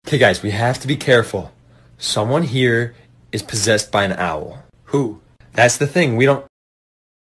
Okay, guys, we have to be careful. Someone here is possessed by an owl. Who? That's the thing. We don't